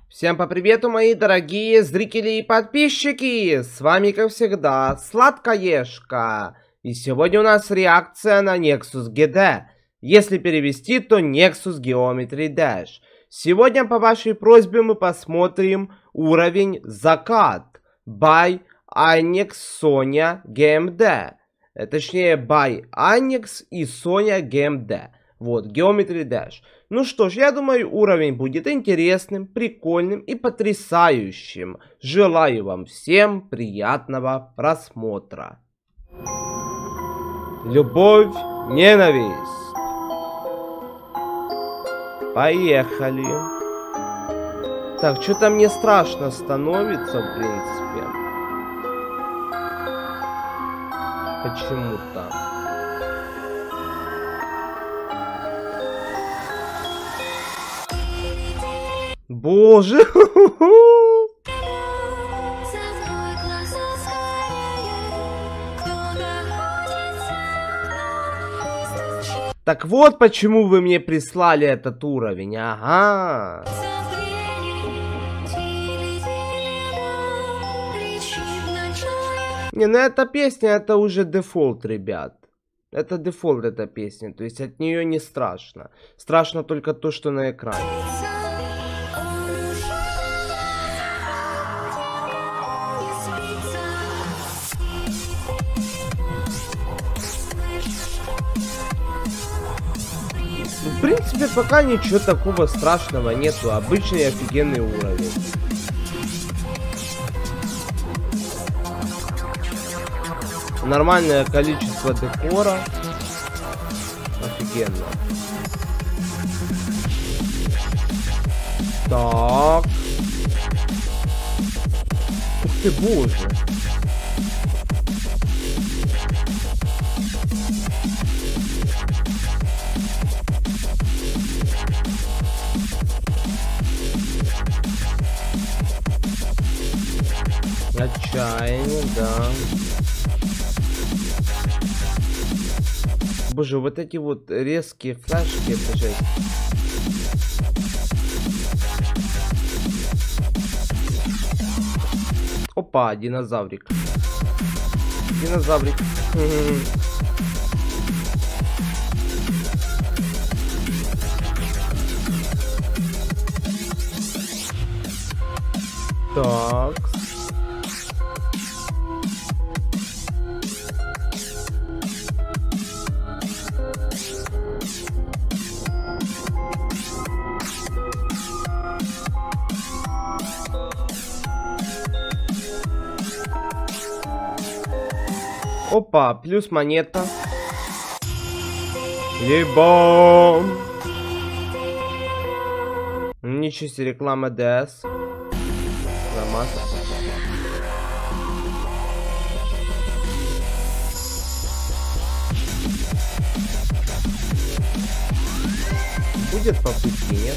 Всем по привету, мои дорогие зрители и подписчики! С вами, как всегда, Сладкоежка. И сегодня у нас реакция на Nexus GD. Если перевести, то Nexus Geometry Dash. Сегодня по вашей просьбе мы посмотрим уровень Закат by Annex Sonia GMD. Точнее, by Annex и Sonia GMD. Вот, Geometry Dash. Ну что ж, я думаю, уровень будет интересным, прикольным и потрясающим. Желаю вам всем приятного просмотра. Любовь, ненависть. Поехали. Так, что-то мне страшно становится, в принципе. Почему-то. Боже! Так вот почему вы мне прислали этот уровень. Ага. Не, ну эта песня, это уже дефолт, ребят. Это дефолт, эта песня. То есть от нее не страшно. Страшно только то, что на экране. В принципе, пока ничего такого страшного нету. Обычный офигенный уровень. Нормальное количество декора. Офигенно. Так. Ух ты, боже. Отчаяние, да. Боже, вот эти вот резкие флешки, это жесть. Опа, динозаврик. Динозаврик. Так. Опа, плюс монета. Либо... Ничего себе, реклама DS. Нормально. Будет по пути, нет?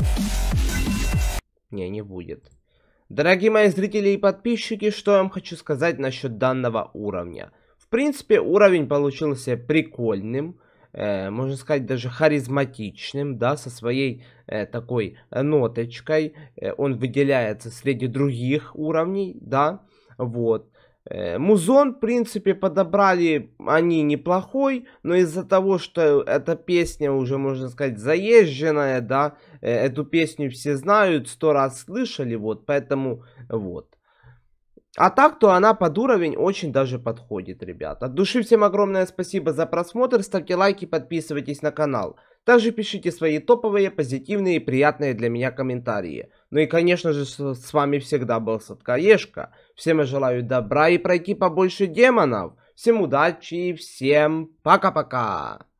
Не будет. Дорогие мои зрители и подписчики, что я вам хочу сказать насчет данного уровня. В принципе, уровень получился прикольным, можно сказать, даже харизматичным, да, со своей такой ноточкой. Он выделяется среди других уровней, да, вот. Музон, в принципе, подобрали они неплохой, но из-за того, что эта песня уже, можно сказать, заезженная, да, эту песню все знают, 100 раз слышали, вот, поэтому, вот. А так, то она под уровень очень даже подходит, ребят. От души всем огромное спасибо за просмотр, ставьте лайки, подписывайтесь на канал. Также пишите свои топовые, позитивные и приятные для меня комментарии. Ну и, конечно же, с вами всегда был Сладкоежка. Всем я желаю добра и пройти побольше демонов. Всем удачи и всем пока-пока.